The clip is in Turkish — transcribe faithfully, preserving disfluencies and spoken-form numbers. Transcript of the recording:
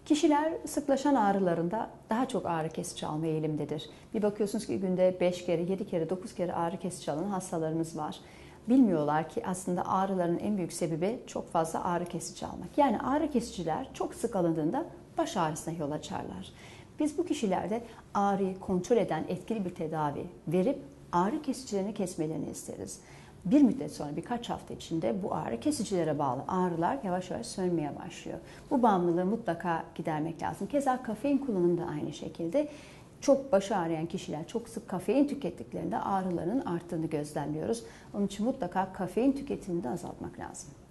Kişiler sıklaşan ağrılarında daha çok ağrı kesici alma eğilimdedir. Bir bakıyorsunuz ki günde beş kere, yedi kere, dokuz kere ağrı kesici alan hastalarımız var. Bilmiyorlar ki aslında ağrıların en büyük sebebi çok fazla ağrı kesici almak. Yani ağrı kesiciler çok sık alındığında baş ağrısına yol açarlar. Biz bu kişilerde ağrıyı kontrol eden etkili bir tedavi verip ağrı kesicilerini kesmelerini isteriz. Bir müddet sonra birkaç hafta içinde bu ağrı kesicilere bağlı ağrılar yavaş yavaş sönmeye başlıyor. Bu bağımlılığı mutlaka gidermek lazım. Keza kafein kullanımı da aynı şekilde. Çok başı ağrıyan kişiler çok sık kafein tükettiklerinde ağrıların arttığını gözlemliyoruz. Onun için mutlaka kafein tüketimini de azaltmak lazım.